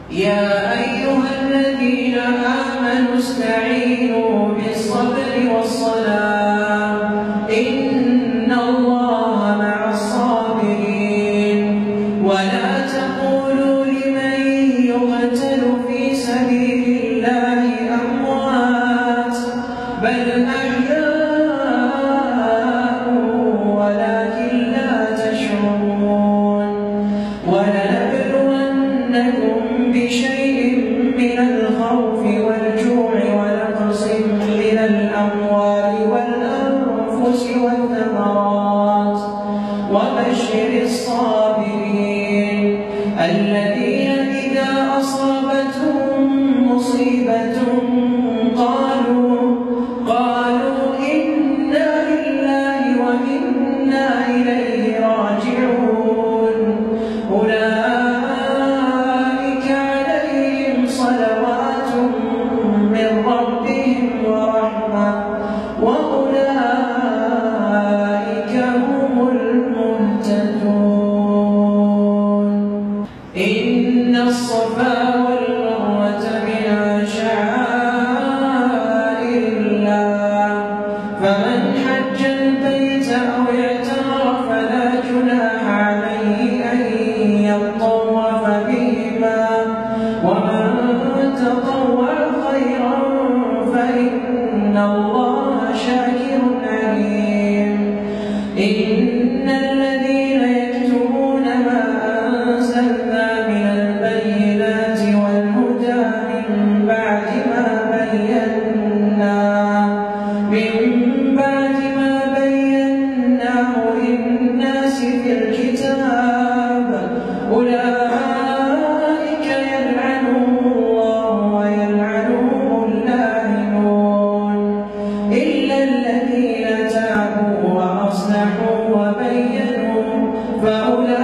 يا أيها الذين آمنوا استعينوا بالصبر والصلاة إن الله مع الصابرين ولا تقولوا لمن يقتل في سبيل الله أموات بل أحياء ولكن لا تشعرون ولنبلونكم بشيء من الخوف والجوع ونقص من الأموال والأنفس والثمرات وبشر الصابرين الذين إذا أصابتهم مصيبة قالوا إنا لله وإنا إليه راجعون أولئك عليهم صلوات من ربهم ورحمة وأولئك هم المهتدون إن الصفا والمروة من شعائر الله فمن حج البيت أو اعتمر فلا جناح عليه أن يطوف بهما ومن تطوع خيرا فإن الله شاكر عليم إن الذين يكتمون ما أنزلنا من البينات والهدى من بعد ما بيناه للناس في الكتاب أولئك يلعنهم الله ويلعنهم اللاعنون إلا الذين تابوا وأصلحوا وبينوا فأولئك